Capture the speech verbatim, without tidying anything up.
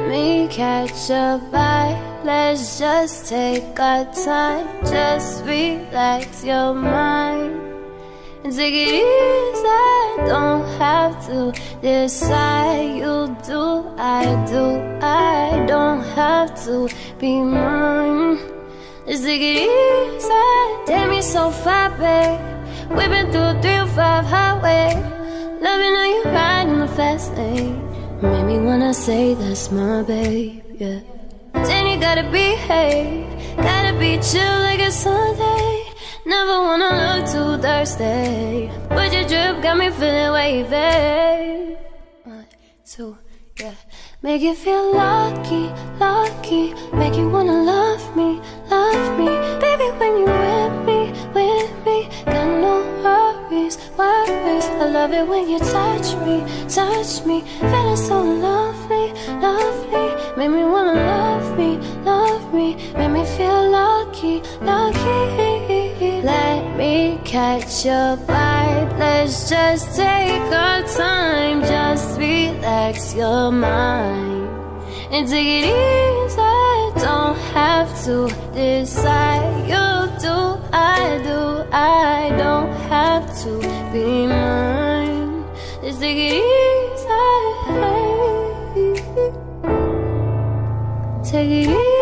me catch a vibe. Let's just take our time. Just relax your mind and take it easy. Don't have to decide. You do, I do. I don't have to be mine. Let's take it easy. Damn, you're so fat, babe. We've been through three or five highway. Loving how you ride in the fast lane. Made me wanna say that's my babe, yeah. Then you gotta behave, gotta be chill like a Sunday. Never wanna look too thirsty, but your drip got me feeling wavy. One, two, yeah. Make you feel lucky, lucky. Make you wanna love me, love me. Baby, when you with me, with me, got no worries, worries. I love it when you touch me, touch me. Feeling so lovely, lovely. Make me wanna love me, love me. Make me feel lucky, lucky. Let me catch your vibe. Let's just take our time. Just relax your mind and take it easy. Don't have to decide. You do, I do. I don't have to be mine. Let's take it easy. Take it easy.